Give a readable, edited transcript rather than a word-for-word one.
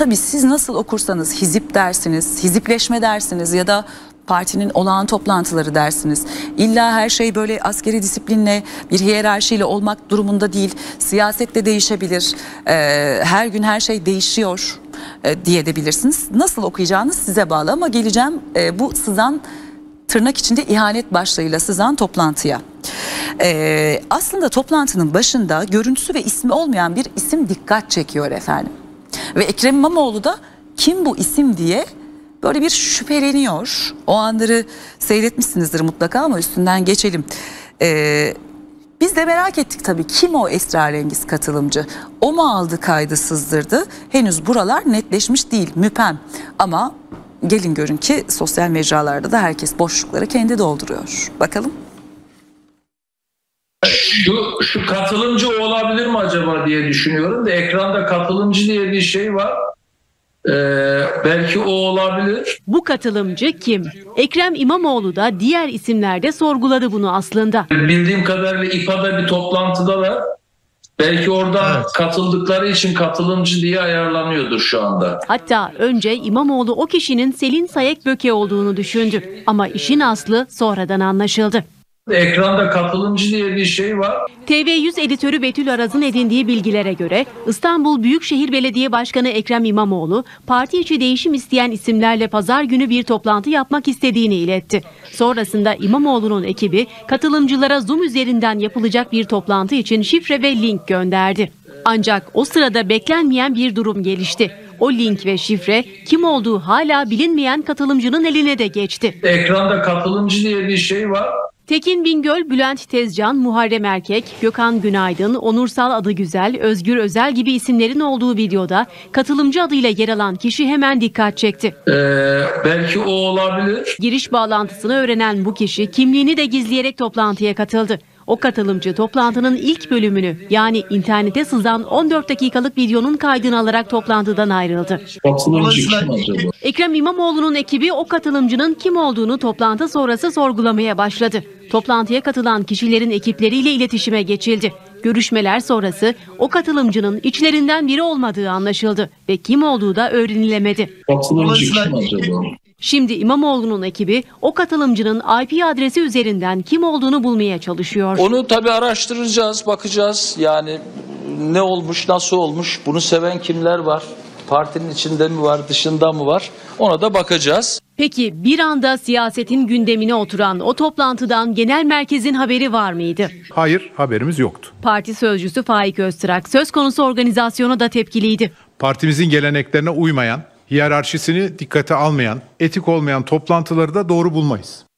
tabii siz nasıl okursanız hizip dersiniz, hizipleşme dersiniz ya da partinin olağan toplantıları dersiniz. İlla her şey böyle askeri disiplinle, bir hiyerarşiyle olmak durumunda değil. Siyaset de değişebilir. Her gün her şey değişiyor diye de bilirsiniz. Nasıl okuyacağınız size bağlı ama geleceğim bu sızan, tırnak içinde ihanet başlığıyla sızan toplantıya. Aslında toplantının başında görüntüsü ve ismi olmayan bir isim dikkat çekiyor efendim. Ve Ekrem İmamoğlu da kim bu isim diye böyle bir şüpheleniyor. O anları seyretmişsinizdir mutlaka ama üstünden geçelim. Biz de merak ettik tabii, kim o esrarengiz katılımcı? O mu aldı kaydı sızdırdı? Henüz buralar netleşmiş değil, müpem. Ama gelin görün ki sosyal mecralarda da herkes boşlukları kendi dolduruyor. Bakalım. Şu katılımcı olabilir mi acaba diye düşünüyorum da ekranda katılımcı diye bir şey var. Belki o olabilir. Bu katılımcı kim? Ekrem İmamoğlu da diğer isimler de sorguladı bunu aslında. Bildiğim kadarıyla İPA'da bir toplantıda da belki oradan katıldıkları için katılımcı diye ayarlanıyordur şu anda. Hatta önce İmamoğlu o kişinin Selin Sayekböke olduğunu düşündü. Ama işin aslı sonradan anlaşıldı. Ekranda katılımcı diye bir şey var. TV100 editörü Betül Araz'ın edindiği bilgilere göre İstanbul Büyükşehir Belediye Başkanı Ekrem İmamoğlu parti içi değişim isteyen isimlerle pazar günü bir toplantı yapmak istediğini iletti. Sonrasında İmamoğlu'nun ekibi katılımcılara Zoom üzerinden yapılacak bir toplantı için şifre ve link gönderdi. Ancak o sırada beklenmeyen bir durum gelişti. O link ve şifre kim olduğu hala bilinmeyen katılımcının eline de geçti. Ekranda katılımcı diye bir şey var. Tekin Bingöl, Bülent Tezcan, Muharrem Erkek, Gökhan Günaydın, Onursal Adıgüzel, Özgür Özel gibi isimlerin olduğu videoda katılımcı adıyla yer alan kişi hemen dikkat çekti. Belki o olabilir. Giriş bağlantısını öğrenen bu kişi kimliğini de gizleyerek toplantıya katıldı. O katılımcı toplantının ilk bölümünü, yani internete sızan 14 dakikalık videonun kaydını alarak toplantıdan ayrıldı. Ekrem İmamoğlu'nun ekibi o katılımcının kim olduğunu toplantı sonrası sorgulamaya başladı. Toplantıya katılan kişilerin ekipleriyle iletişime geçildi. Görüşmeler sonrası o katılımcının içlerinden biri olmadığı anlaşıldı ve kim olduğu da öğrenilemedi. Şimdi İmamoğlu'nun ekibi o katılımcının IP adresi üzerinden kim olduğunu bulmaya çalışıyor. Onu tabii araştıracağız, bakacağız. Yani ne olmuş, nasıl olmuş, bunu seven kimler var? Partinin içinde mi var, dışında mı var? Ona da bakacağız. Peki bir anda siyasetin gündemine oturan o toplantıdan genel merkezin haberi var mıydı? Hayır, haberimiz yoktu. Parti sözcüsü Faik Öztürk söz konusu organizasyona da tepkiliydi. Partimizin geleneklerine uymayan, hiyerarşisini dikkate almayan, etik olmayan toplantıları da doğru bulmayız.